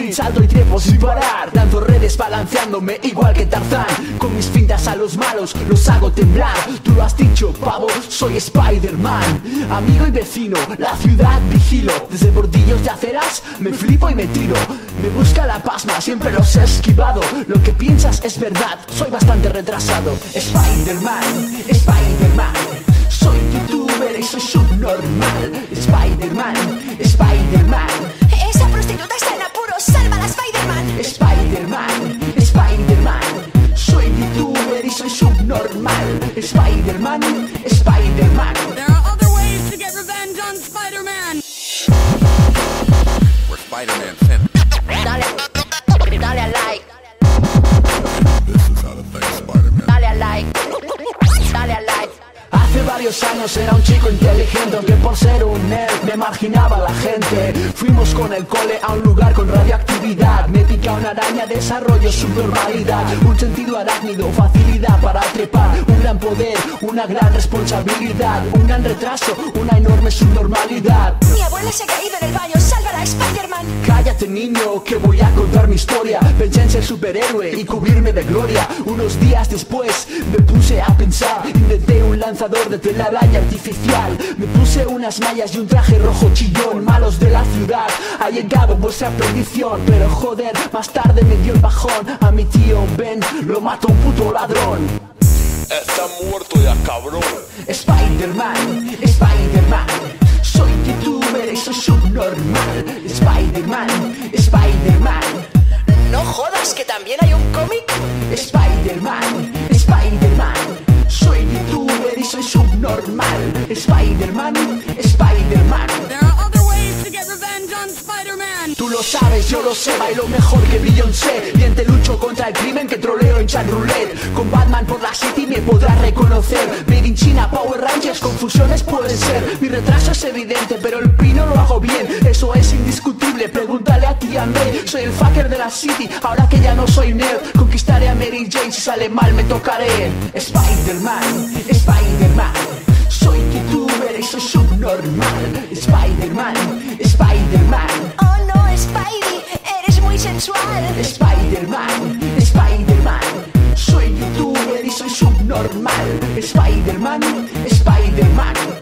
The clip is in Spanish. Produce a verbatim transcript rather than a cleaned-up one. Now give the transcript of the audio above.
sprint, salto y trepo sin parar, lanzo redes balanceándome igual que Tarzán. Con mis fintas a los malos los hago temblar. Tú lo has dicho, pavo, soy Spider-Man. Amigo y vecino, la ciudad vigilo. Desde bordillos de aceras me flipo y me tiro. Me busca la pasma, siempre los he esquivado. Lo que piensas es verdad, soy bastante retrasado. Spider-Man, Spider-Man, soy youtuber y soy subnormal. Spider-Man, Spider-Man, esa prostituta está en apuros, sálvala, Spider-Man. Spider-Man, Spider-Man, soy youtuber y soy subnormal. Spider-Man, Spider-Man. There are other ways to get revenge on Spider-Man. We're Spider-Man sent. Dale, dale a like, This is how to thank Spider-Man. dale a like, dale a like. Hace varios años era un chico inteligente, aunque por ser un nerd me marginaba la gente. Fuimos con el cole a un lugar con radioactividad. Me pica una araña, desarrollo su normalidad. Un sentido arácnido, facilidad para trepar. Un gran poder, una gran responsabilidad. Un gran retraso, una enorme subnormalidad. Mi abuela se ha caído en el baño, sálvala, Spider-Man. Cállate niño, que voy a contar mi historia. Pensé en ser superhéroe y cubrirme de gloria. Unos días después me puse a pensar. Inventé un lanzador de telaraña artificial. Me puse unas mallas y un traje rojo chillón. Malos de la ciudad, ha llegado vuestra perdición. Pero joder, más tarde me dio el bajón. A mi tío Ben lo mató un puto ladrón. Está muerto ya, cabrón. Spider-Man, Spider-Man, soy youtuber y soy subnormal. Spider-Man, Spider-Man, No jodas, que también hay un cómic. Spider-Man, Spider-Man, soy youtuber y soy subnormal. Spider-Man, Spider-Man. There are other ways to get revenge on Spider-Man. Tú lo sabes, yo lo sé, bailo mejor que Beyoncé. Bien te lucho contra el crimen que troleo en chat roulette. Con Batman por la City me podrás reconocer. Made in China, Power Rangers, confusiones pueden ser. Mi retraso es evidente, pero el pino lo hago bien. Eso es indiscutible, pregúntale a tía May. Soy el fucker de la City, ahora que ya no soy nerd. Conquistaré a Mary Jane, si sale mal me tocaré. Spider-Man, Spider-Man, soy youtuber y soy subnormal. Spider-Man, Spider-Man, Oh no, Spidey, eres muy sensual. Spider-Man, Spider-Man, soy youtuber y soy subnormal. Spider-Man, Spider-Man.